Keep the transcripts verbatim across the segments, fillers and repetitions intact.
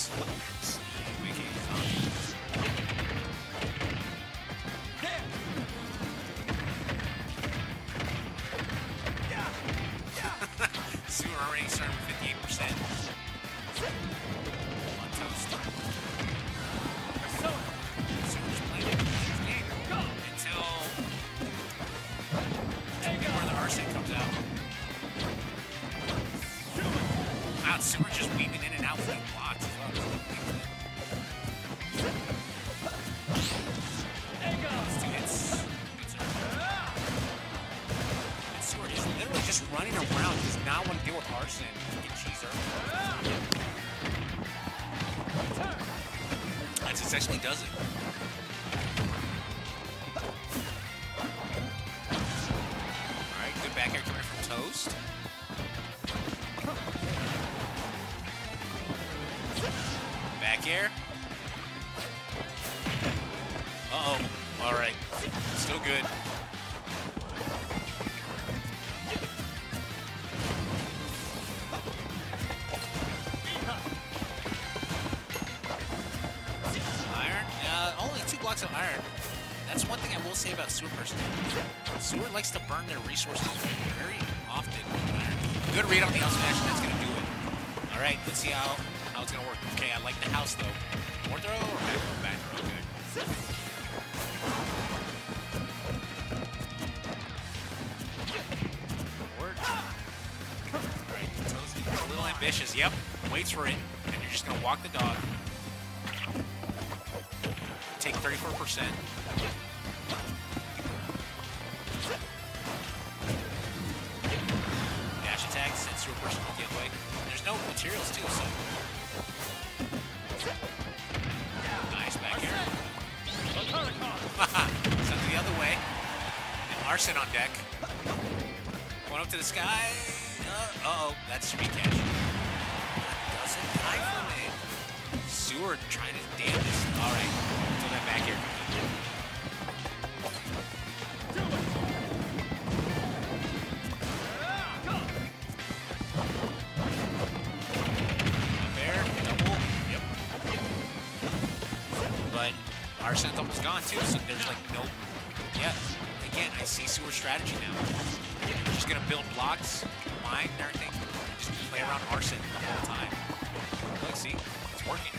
Nice. Sewer already starting with fifty-eight percent. On toast. Sewer's playing his game until before the arson comes out. Wow, Sewer just weaving in and out with these blocks as well. Let's do hits. And Sewer is literally just running around. He does not want to deal with arson. Get cheeser. That's essentially does it. Alright, good back air coming from Toast. Back air. Uh-oh. Alright. Still good. Iron? Uh, only two blocks of iron. That's one thing I will say about Sewer person. Sewer likes to burn their resources very often. Good read on the L smash, that's gonna do it. Alright, let's see how how it's gonna work. Okay, I like the house though. More throw or back throw? Back throw, okay. Forward. Alright, Toast a little ambitious. Yep, waits for it, and you're just gonna walk the dog. Take thirty-four percent. Dash attack, sends Sewer person the other way. There's no materials too, so. Nice back here. Send it the other way. And Arson on deck. Going up to the sky. Uh, uh oh, that's speed cash. Doesn't die from it. Sewer trying to damn this. Alright, until that back here comes in. Arson's almost gone too, so there's like no. Yeah, again, I see Sewer strategy now. We're just gonna build blocks, mine, and everything. Just play around Arson the whole time. Look, see, it's working.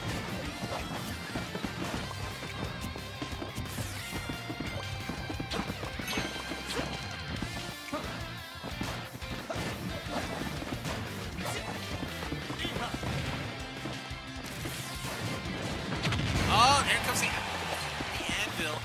Oh, here comes the, the anvil.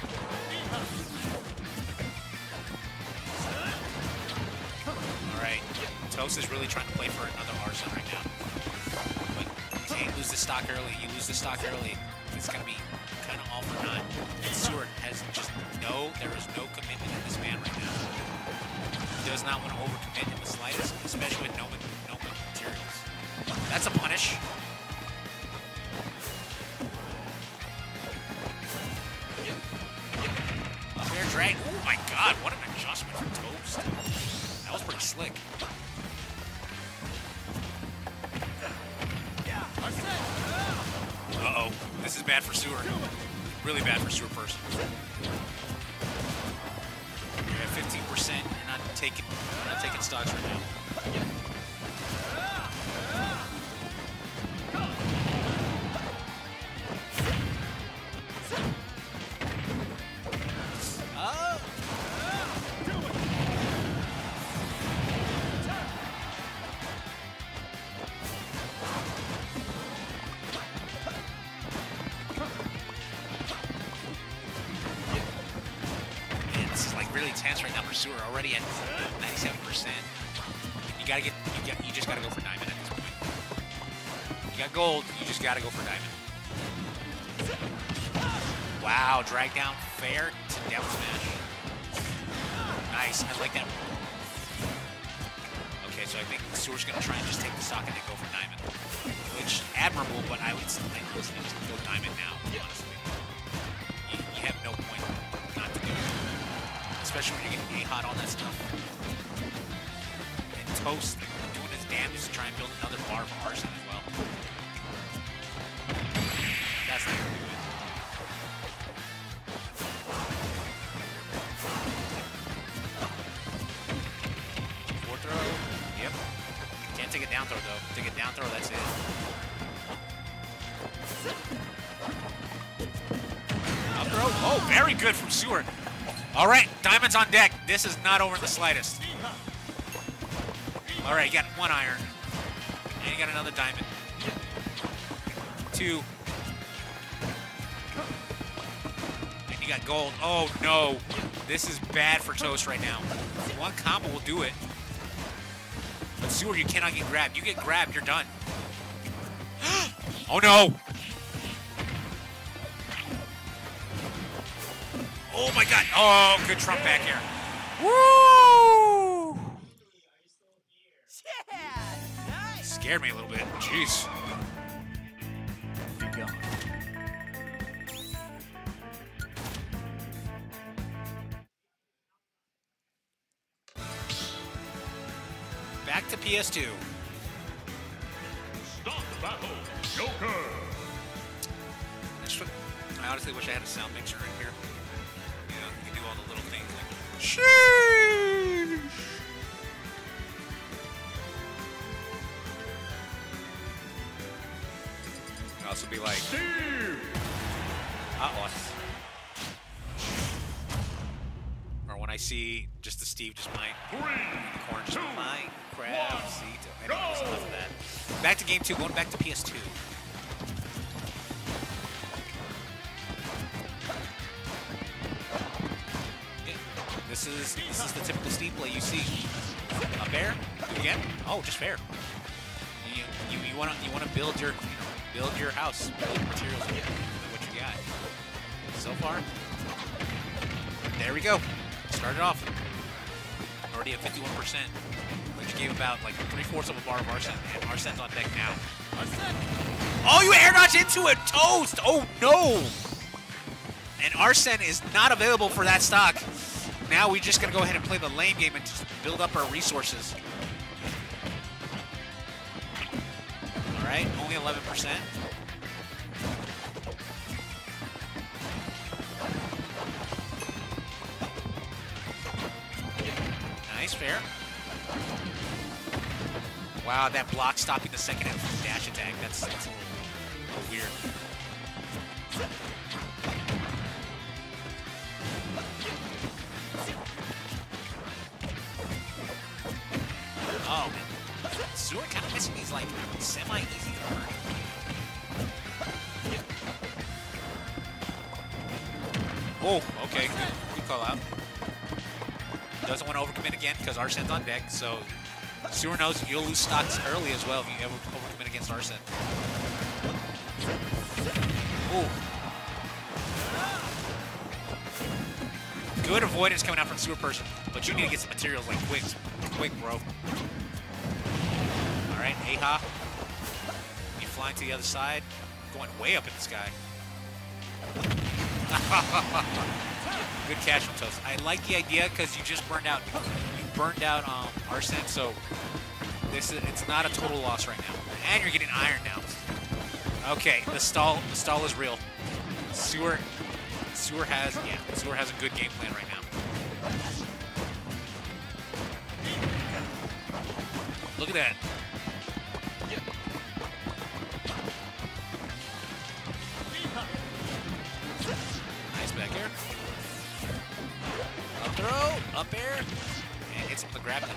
Alright, Toast is really trying to play for another Arson right now. But you can't lose the stock early. You lose the stock early, it's going to be kind of all for naught. And Sewer has just no, there is no commitment in this man right now. He does not want to overcommit in the slightest, especially with no, no materials. That's a punish. Drag. Oh my god, what an adjustment for Toast. That was pretty slick. Uh-oh. This is bad for Sewer. Really bad for Sewer person. You're at fifteen percent. You're not taking you're not taking stocks right now. Really tense right now for Sewer, already at ninety-seven percent. You gotta get, you, got, you just gotta go for diamond at this point. You got gold, you just gotta go for diamond. Wow, drag down fair to down smash. Nice, I like that. Okay, so I think Sewer's gonna try and just take the stock and then go for diamond. Which, admirable, but I would like, listen, just go diamond now, honestly. You, you have no point not to do it. Especially when you're getting A-hot on that stuff. And Toast doing his damnedest to try and build another bar of Arson as well. Oh, very good from Sewer. All right, diamonds on deck. This is not over in the slightest. All right, you got one iron. And you got another diamond. Two. And you got gold. Oh, no. This is bad for Toast right now. One combo will do it. But Sewer, you cannot get grabbed. You get grabbed, you're done. Oh, no. Oh, my God. Oh, good trump back here. Woo! Yeah, nice. Scared me a little bit. Jeez. Back to P S two. Stop battle, Joker. I honestly wish I had a sound mixer in here. You know, you can do all the little things like sheesh. Can also be like Steve. uh-oh. Or when I see just the Steve just mine Three, the corn just two, mine crab one, seed. I go. think there's enough of that. Back to game two, going back to P S two. This is this is the typical Steve play you see. A bear? Do it again? Oh, just fair. You you you want to you want to build your you know, build your house, build your materials with what you got. So far, there we go. Started off already at fifty-one percent, which gave about like three fourths of a bar of Arsene, and Arsene's on deck now. Arsene! Oh, you air dodge into it, Toast! Oh no! And Arsene is not available for that stock. Now we just gotta go ahead and play the lane game and just build up our resources. All right, only eleven percent. Nice, fair. Wow, that block stopping the second half dash attack. That's, that's a little, a little weird. Oh, man. Sewer kind of missing these, like, semi-easy to earn. Oh, okay. Good, good call out. Doesn't want to overcommit again because Arsene's on deck, so Sewer knows you'll lose stocks early as well if you ever overcommit against Arsene. Oh. Good avoidance coming out from Sewer Person, but you need to get some materials like quick, quick, bro. All right, Aha. You flying to the other side, going way up in the sky. Good catch from Toast. I like the idea because you just burned out, you burned out um, Arsene, so this is it's not a total loss right now. And you're getting iron now. Okay, the stall, the stall is real. Sewer, Sewer has, yeah, Sewer has a good game plan right now. Look at that. Nice back air. Up throw, up air, and hits him with the grab.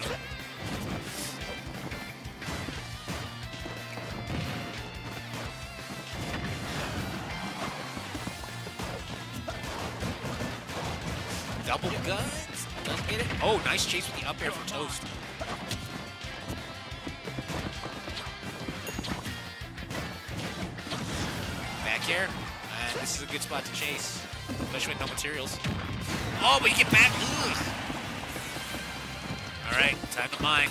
Double guns, doesn't get it. Oh, nice chase with the up air from Toast. Back air, and this is a good spot to chase, especially with no materials. Oh, but you get back. Ugh. All right, time to mine.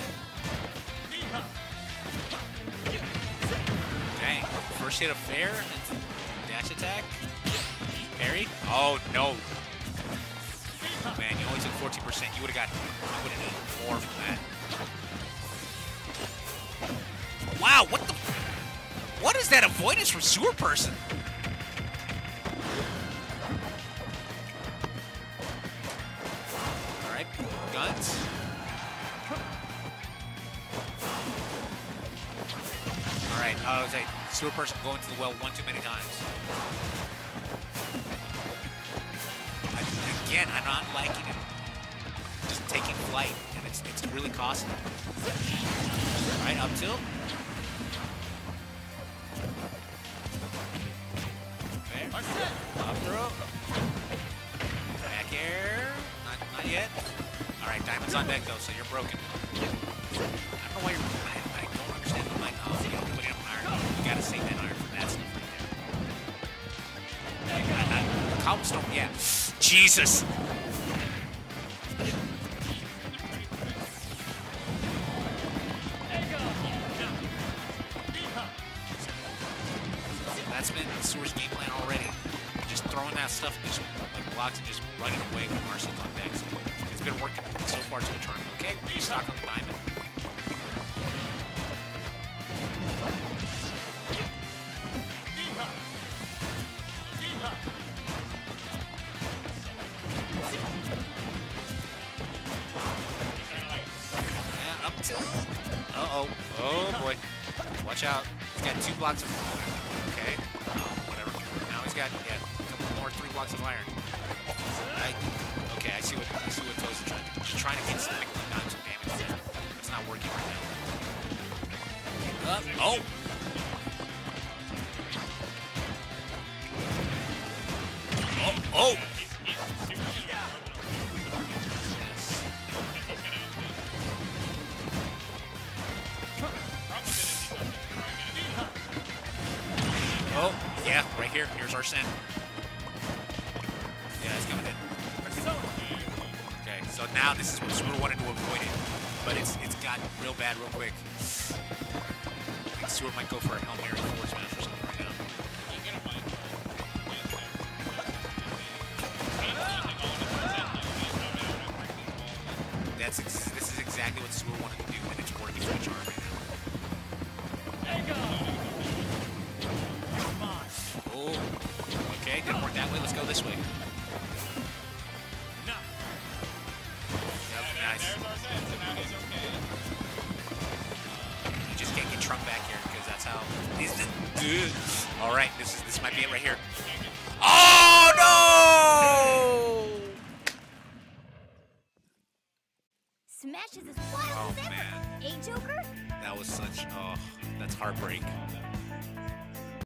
Dang, first hit of fair, dash attack, parry. Oh no. Man, you only took fourteen percent. You would have got, you would have needed more from that. Wow, what the? What is that avoidance from Sewer Person? All right, guns. All right, I was like, Sewer Person going to the well one too many times. again, I'm not liking it. Just taking flight, and it's it's really costly. All right, up tilt. Okay. Up throw. Back air. Not not yet. All right, diamond's on deck though, so you're broken. I don't know why you're. I, I don't understand the line. Oh, you don't put it on iron. You gotta save that iron for that stuff right there. I, I, cobblestone, yeah. Jesus. That's been Sewer's game plan already. Just throwing that stuff in just like blocks and just running away with Marcy's on deck. So it's been working so far to the tournament. Okay, stock on the diamond. Yeah, up to. Uh oh. Oh boy. Watch out. He's got two blocks of. Okay. Oh, whatever. Now he's got yeah, a couple more three blocks of iron. I, okay, I see what I see what Toes is trying to do. Just trying to get some nickel and dime some damage there. It's not working right now. Uh, oh! Oh! Oh! Oh, yeah, right here. Here's our send. Yeah, it's coming in. Okay, so now this is what Sewer wanted to avoid it, but it's it's got real bad real quick. I think Sewer might go for a Hail Mary forward smash or something right now. That's ex this is exactly what Sewer wanted to do, and it's working for the charm right now. Oh, okay, didn't work that way. Let's go this way. Yep, nice. You just can't get Trunk back here because that's how. He's the, all right, this is this might be it right here. Oh no! Smashes as wild Oh as ever. man, Eh, Joker? that was such. Oh, that's heartbreak.